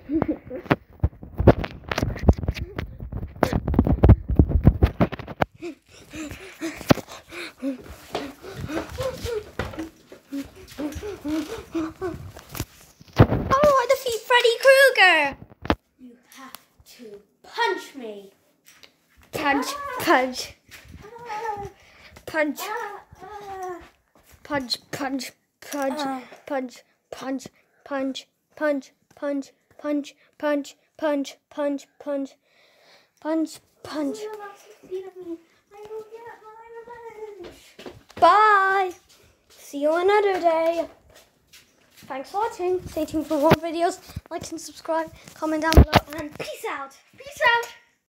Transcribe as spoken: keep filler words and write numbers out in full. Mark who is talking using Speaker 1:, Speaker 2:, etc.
Speaker 1: Oh, I defeat Freddy Krueger!
Speaker 2: You have to punch me.
Speaker 1: Punch, punch, punch, punch, punch, punch, punch, punch, punch, punch, punch, punch, punch, punch, punch, punch, punch, punch. Bye. See you another day. Thanks for watching. Stay tuned for more videos. Like and subscribe. Comment down below. And peace out.
Speaker 2: Peace out.